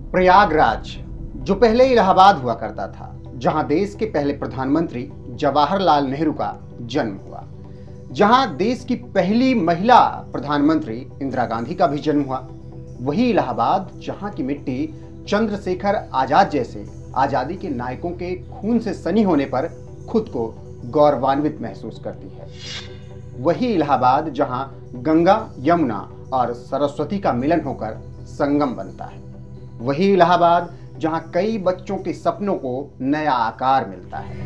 प्रयागराज, जो पहले इलाहाबाद हुआ करता था, जहां देश के पहले प्रधानमंत्री जवाहरलाल नेहरू का जन्म हुआ, जहां देश की पहली महिला प्रधानमंत्री इंदिरा गांधी का भी जन्म हुआ, वही इलाहाबाद जहां की मिट्टी चंद्रशेखर आजाद जैसे आजादी के नायकों के खून से सनी होने पर खुद को गौरवान्वित महसूस करती है। वही इलाहाबाद जहां गंगा, यमुना और सरस्वती का मिलन होकर संगम बनता है। वही इलाहाबाद जहां कई बच्चों के सपनों को नया आकार मिलता है।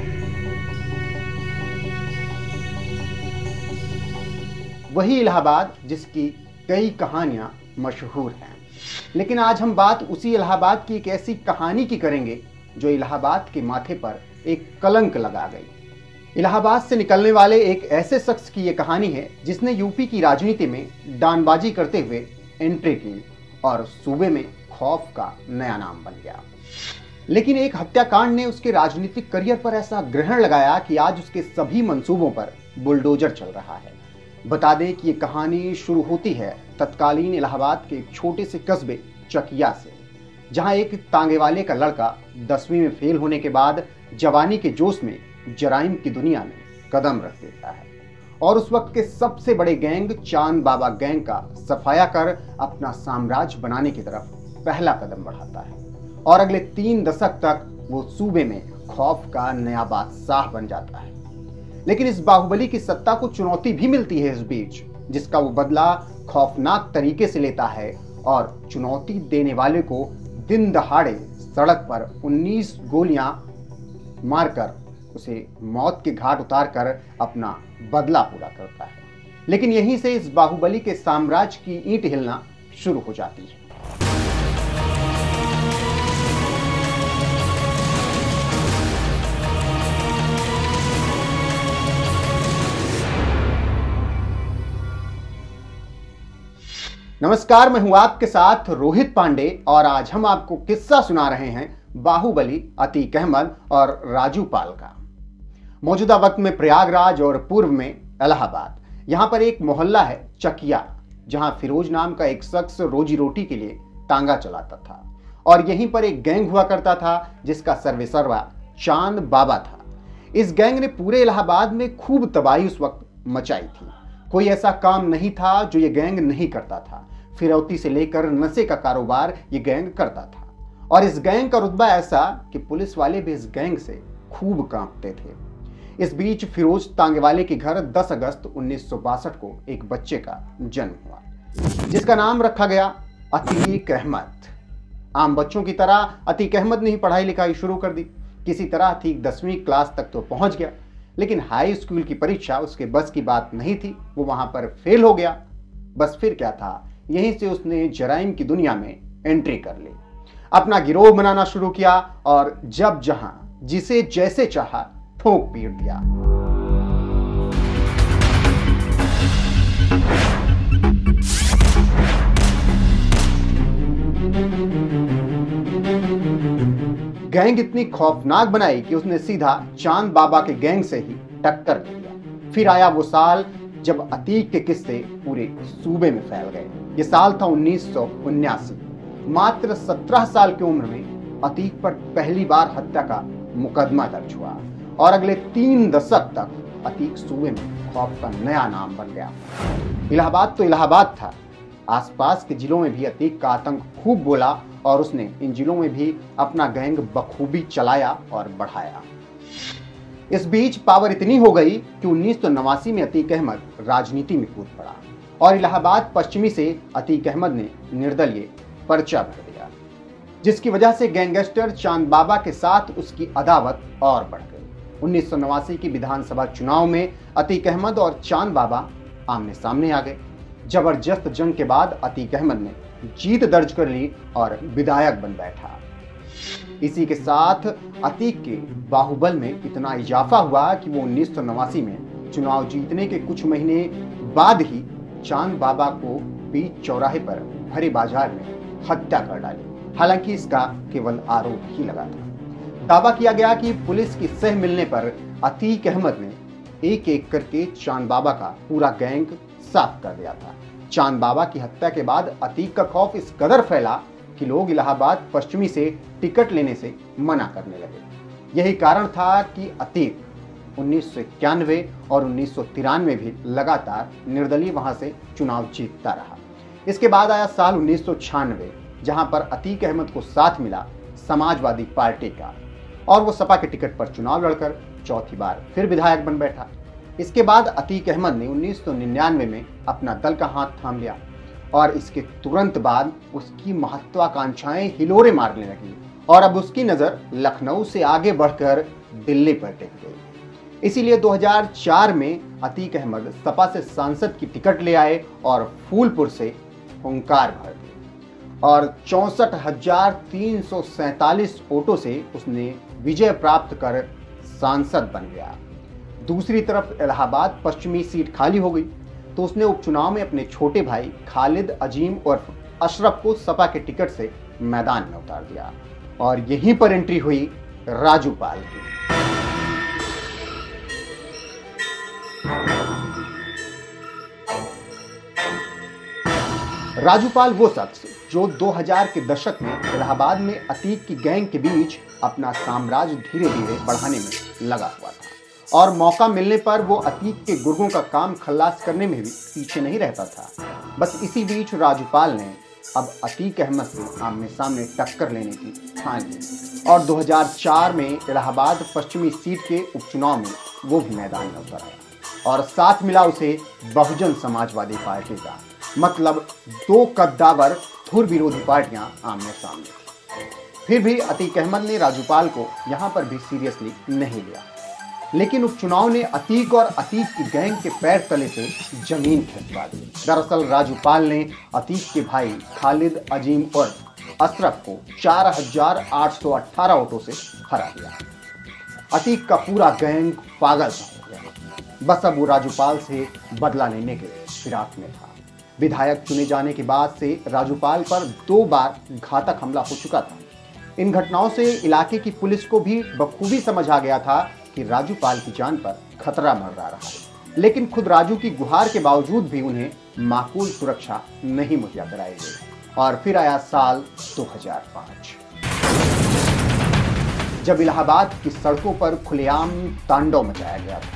वही इलाहाबाद जिसकी कई कहानियां मशहूर हैं। लेकिन आज हम बात उसी इलाहाबाद की एक ऐसी कहानी की करेंगे जो इलाहाबाद के माथे पर एक कलंक लगा गई। इलाहाबाद से निकलने वाले एक ऐसे शख्स की यह कहानी है जिसने यूपी की राजनीति में डानबाजी करते हुए एंट्री की और सूबे में खौफ का नया नाम बन गया। लेकिन एक हत्याकांड ने उसके राजनीतिक करियर पर ऐसा ग्रहण लगाया कि आज उसके सभी मंसूबों पर बुलडोजर चल रहा है। बता दें कि ये कहानी शुरू होती है तत्कालीन इलाहाबाद के एक छोटे से कस्बे चकिया से, जहां एक तांगे वाले का लड़का 10वीं में फेल होने के बाद जवानी के जोश में जराइम की दुनिया में कदम रख देता है और उस वक्त के सबसे बड़े गैंग चांद बाबा गैंग का सफाया कर अपना साम्राज्य बनाने की तरफ पहला कदम बढ़ाता है और अगले 3 दशक तक वो सूबे में खौफ का नया बादशाह बन जाता है। लेकिन इस बाहुबली की सत्ता को चुनौती भी मिलती है इस बीच, जिसका वो बदला खौफनाक तरीके से लेता है और चुनौती देने वाले को दिन दहाड़े सड़क पर 19 गोलियां मारकर उसे मौत के घाट उतार कर अपना बदला पूरा करता है। लेकिन यहीं से इस बाहुबली के साम्राज्य की ईंट हिलना शुरू हो जाती है। नमस्कार, मैं हूं आपके साथ रोहित पांडे और आज हम आपको किस्सा सुना रहे हैं बाहुबली, अतीक अहमद और राजू पाल का। मौजूदा वक्त में प्रयागराज और पूर्व में इलाहाबाद। यहां पर एक मोहल्ला है चकिया, जहां फिरोज नाम का एक शख्स रोजी रोटी के लिए तांगा चलाता था और यहीं पर एक गैंग हुआ करता था जिसका सर्वेसर्वा चांद बाबा था। इस गैंग ने पूरे इलाहाबाद में खूब तबाही उस वक्त मचाई थी। कोई ऐसा काम नहीं था जो ये गैंग नहीं करता था। फिरौती से लेकर नशे का कारोबार ये गैंग करता था और इस गैंग का रुतबा ऐसा कि पुलिस वाले भी इस गैंग से खूब कांपते थे। इस बीच फिरोज तांगेवाले के घर 10 अगस्त 1962 को एक बच्चे का जन्म हुआ जिसका नाम रखा गया अतीक अहमद। आम बच्चों की तरह अतीक अहमद ने ही पढ़ाई लिखाई शुरू कर दी। किसी तरह अतीक 10वीं क्लास तक तो पहुंच गया, लेकिन हाई स्कूल की परीक्षा उसके बस की बात नहीं थी। वो वहां पर फेल हो गया। बस फिर क्या था, यहीं से उसने जराइम की दुनिया में एंट्री कर ली, अपना गिरोह बनाना शुरू किया और जब जहां जिसे जैसे चाहा ठोक पीट दिया। गैंग इतनी खौफनाक बनाई कि उसने सीधा चांद बाबा के गैंग से ही टक्कर ले लिया। फिर आया वो साल जब अतीक के किस्से पूरे सूबे में फैल गए। ये साल था 1979। मात्र 17 साल की उम्र में अतीक पर पहली बार हत्या का मुकदमा दर्ज हुआ और अगले 3 दशक तक अतीक सूबे में खौफ का नया नाम बन गया। इलाहाबाद तो इलाहाबाद था, आसपास के जिलों में भी अतीक का आतंक खूब बोला और उसने इन जिलों में भी अपना गैंग बखूबी चलाया और बढ़ाया। इस बीच पावर इतनी हो गई कि 1989 में अतीक अहमद राजनीति में कूद पड़ा और इलाहाबाद पश्चिमी से अतीक अहमद ने निर्दलीय पर्चा भर दिया, जिसकी वजह से गैंगस्टर चांद बाबा के साथ उसकी अदावत और बढ़ गई। 1989 की विधानसभा चुनाव में अतीक अहमद और चांद बाबा आमने सामने आ गए। जबरदस्त जंग के बाद अतीक अहमद ने जीत दर्ज कर ली और विधायक बन बैठा। इसी के साथ अतीक के बाहुबल में इतना इजाफा हुआ कि वो 1989 में चुनाव जीतने के कुछ महीने बाद ही चांद बाबा को बीच चौराहे पर भरे बाजार में हत्या कर डाली। हालांकि इसका केवल आरोप ही लगा था। दावा किया गया कि पुलिस की सह मिलने पर अतीक अहमद ने एक एक करके चांद बाबा का पूरा गैंग साफ कर दिया था। चांद बाबा की हत्या के बाद अतीक का खौफ इस कदर फैला कि लोग इलाहाबाद पश्चिमी से टिकट लेने से मना करने लगे। यही कारण था कि अतीक 1991 और 1993 भी लगातार निर्दलीय वहां से चुनाव जीतता रहा। इसके बाद आया साल 1996, जहां पर अतीक अहमद को साथ मिला समाजवादी पार्टी का, और वो सपा के टिकट पर चुनाव लड़कर चौथी बार फिर विधायक बन बैठा। इसके बाद अतीक अहमद ने 1999 में अपना दल का हाथ थाम लिया और इसके तुरंत बाद उसकी महत्वाकांक्षाएं हिलोरे मारने लगी और अब उसकी नजर लखनऊ से आगे बढ़कर दिल्ली पर टिक गई। इसीलिए 2004 में अतीक अहमद सपा से सांसद की टिकट ले आए और फूलपुर से हुंकार भर दी और 64,347 वोटों से उसने विजय प्राप्त कर सांसद बन गया। दूसरी तरफ इलाहाबाद पश्चिमी सीट खाली हो गई तो उसने उपचुनाव में अपने छोटे भाई खालिद अजीम और अशरफ को सपा के टिकट से मैदान में उतार दिया और यहीं पर एंट्री हुई राजू पाल की। राजू पाल वो शख्स जो 2000 के दशक में इलाहाबाद में अतीक की गैंग के बीच अपना साम्राज्य धीरे धीरे बढ़ाने में लगा हुआ था और मौका मिलने पर वो अतीक के गुर्गों का काम खल्लास करने में भी पीछे नहीं रहता था। बस इसी बीच राजू पाल ने अब अतीक अहमद से आमने सामने टक्कर लेने की ठान ली और 2004 में इलाहाबाद पश्चिमी सीट के उपचुनाव में वो भी मैदान में उतर आया और साथ मिला उसे बहुजन समाजवादी पार्टी का। मतलब दो कद्दावर धुर विरोधी पार्टियां आमने सामने। फिर भी अतीक अहमद ने राजूपाल को यहां पर भी सीरियसली नहीं लिया, लेकिन उपचुनाव ने अतीक और अतीक की गैंग के पैर तले से जमीन खिसका दी। दरअसल राजूपाल ने अतीक के भाई खालिद अजीम और अशरफ को 4,818 वोटों से हरा दिया। अतीक का पूरा गैंग पागल सा हो गया। बस अब वो राजूपाल से बदला लेने के फिराक में था। विधायक चुने जाने के बाद से राजूपाल पर 2 बार घातक हमला हो चुका था। इन घटनाओं से इलाके की पुलिस को भी बखूबी समझ आ गया था कि राजूपाल की जान पर खतरा मंडरा रहा है, लेकिन खुद राजू की गुहार के बावजूद भी उन्हें माकूल सुरक्षा नहीं मुहैया कराई गई। और फिर आया साल 2005, जब इलाहाबाद की सड़कों पर खुलेआम तांडव मचाया गया था।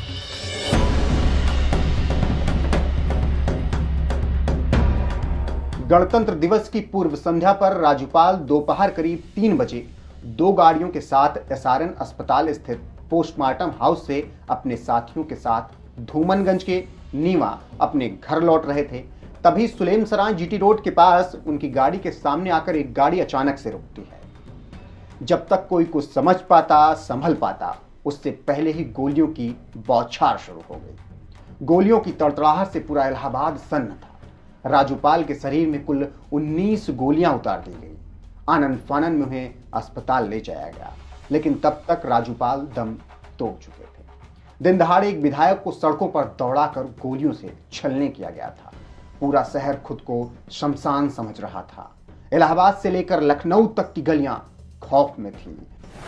गणतंत्र दिवस की पूर्व संध्या पर राजूपाल दोपहर करीब 3 बजे 2 गाड़ियों के साथ एसआरएन अस्पताल स्थित पोस्टमार्टम हाउस से अपने साथियों के साथ धूमनगंज के नीवा अपने घर लौट रहे थे। तभी सुलेमसराय जीटी रोड के पास उनकी गाड़ी के सामने आकर एक गाड़ी अचानक से रुकती है। जब तक कोई कुछ समझ पाता, संभल पाता, उससे पहले ही गोलियों की बौछार शुरू हो गई। गोलियों की तड़तड़ाहट से पूरा इलाहाबाद सन्न था। राजूपाल के शरीर में कुल 19 गोलियां उतार दी गई। आनन फानन में उन्हें अस्पताल ले जाया गया, लेकिन तब तक राजूपाल दम तोड़ चुके थे। दिन दहाड़े एक विधायक को सड़कों पर दौड़ाकर गोलियों से छलनी किया गया था। पूरा शहर खुद को शमशान समझ रहा था। इलाहाबाद से लेकर लखनऊ तक की गलियां खौफ में थी।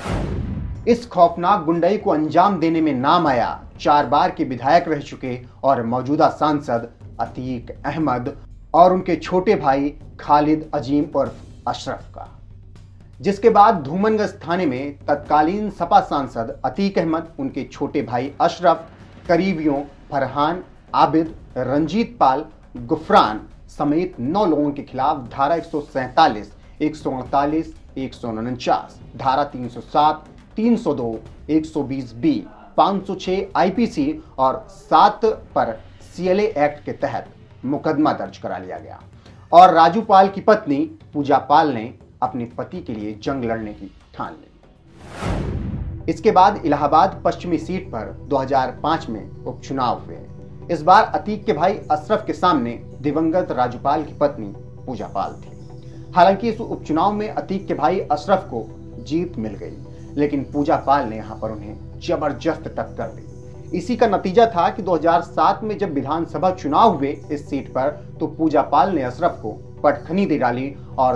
इस खौफनाक गुंडाई को अंजाम देने में नाम आया 4 बार के विधायक रह चुके और मौजूदा सांसद अतीक अहमद और उनके छोटे भाई खालिद अजीम और अशरफ का। जिसके बाद धूमनगंज थाने में तत्कालीन सपा सांसद अतीक अहमद, उनके छोटे भाई अशरफ, करीबियों फरहान, आबिद, रंजीत पाल, गुफरान समेत 9 लोगों के खिलाफ धारा 147, 148, 149, धारा 307, 302, 120B, 506 आईपीसी और 7 पर सीएलए एक्ट के तहत मुकदमा दर्ज करा लिया गया और राजूपाल की पत्नी पूजा पाल ने अपने पति के लिए जंग लड़ने की ठान ली। इसके बाद इलाहाबाद पश्चिमी सीट पर 2005 में उपचुनाव हुए। इस बार अतीक के भाई अशरफ के सामने दिवंगत राजूपाल की पत्नी पूजा पाल थी। हालांकि इस उपचुनाव में अतीक के भाई अशरफ को जीत मिल गई, लेकिन पूजा पाल ने यहां पर उन्हें जबरदस्त टक्कर दी। इसी का नतीजा था कि 2007 में जब विधानसभा चुनाव हुए इस सीट पर, तो पूजा पाल ने अशरफ को पटखनी दे डाली और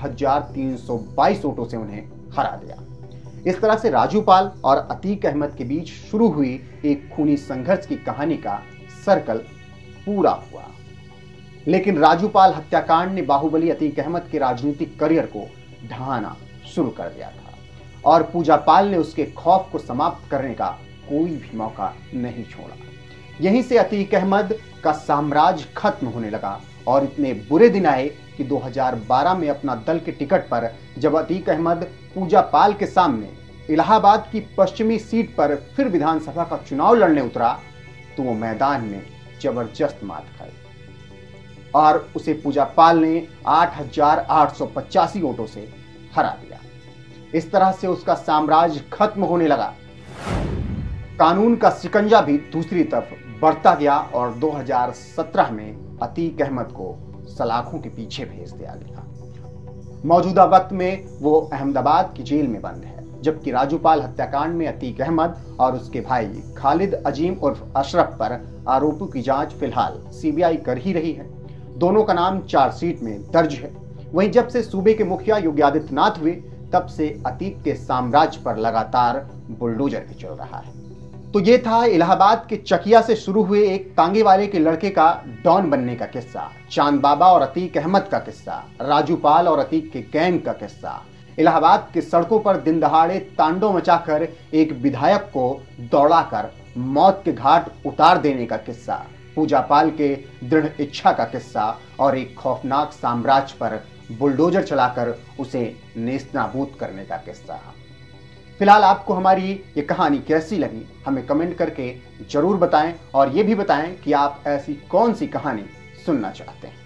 10,322 वोटों से उन्हें हरा दिया। इस तरह से राजूपाल और अतीक अहमद के बीच शुरू हुई एक खूनी संघर्ष की कहानी का सर्कल पूरा हुआ। लेकिन राजूपाल हत्याकांड ने बाहुबली अतीक अहमद के राजनीतिक करियर को ढहाना शुरू कर दिया था और पूजा पाल ने उसके खौफ को समाप्त करने का कोई भी मौका नहीं छोड़ा। यहीं से अतीक अहमद का साम्राज्य खत्म होने लगा और इतने बुरे दिन आए कि 2012 में अपना दल के टिकट पर जब अतीक अहमद पूजा पाल के सामने इलाहाबाद की पश्चिमी सीट पर फिर विधानसभा का चुनाव लड़ने उतरा तो वो मैदान में जबरदस्त मात खाई और उसे पूजा पाल ने 8,885 वोटों से हरा दिया। इस तरह से उसका साम्राज्य खत्म होने लगा। कानून का शिकंजा भी दूसरी तरफ बढ़ता गया और 2017 में अतीक अहमद को सलाखों के पीछे भेज दिया गया। मौजूदा वक्त में वो अहमदाबाद की जेल में बंद है, जबकि राजूपाल हत्याकांड में अतीक अहमद और उसके भाई खालिद अजीम उर्फ अशरफ पर आरोपों की जांच फिलहाल सीबीआई कर ही रही है। दोनों का नाम चार्जशीट में दर्ज है। वहीं जब से सूबे के मुखिया योगी आदित्यनाथ हुए तब से अतीक के साम्राज्य पर लगातार बुलडोजर भी चल रहा है। तो ये था इलाहाबाद के चकिया से शुरू हुए एक तांगे वाले के लड़के का डॉन बनने का किस्सा, चांद बाबा और अतीक अहमद का किस्सा, राजूपाल और अतीक के गैंग का किस्सा, इलाहाबाद की सड़कों पर दिन दहाड़े तांडव मचाकर एक विधायक को दौड़ाकर मौत के घाट उतार देने का किस्सा, पूजा पाल के दृढ़ इच्छा का किस्सा और एक खौफनाक साम्राज्य पर बुलडोजर चलाकर उसे नेस्तनाबूद करने का किस्सा। फिलहाल आपको हमारी ये कहानी कैसी लगी हमें कमेंट करके जरूर बताएं और ये भी बताएं कि आप ऐसी कौन सी कहानी सुनना चाहते हैं।